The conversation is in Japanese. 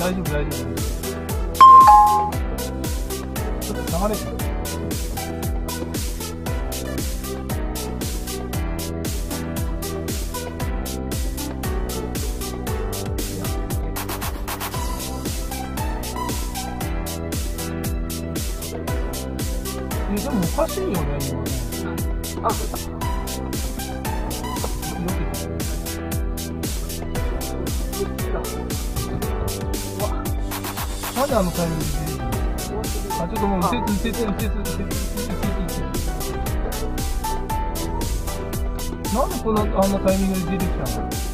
大丈夫、大丈夫。ちょっと流れてる。でもおかしいよね、今ね。あ、避けてる。なんであのタイミングで出るの？あ、ちょっともう右折。なんであんなタイミングで出てきたの？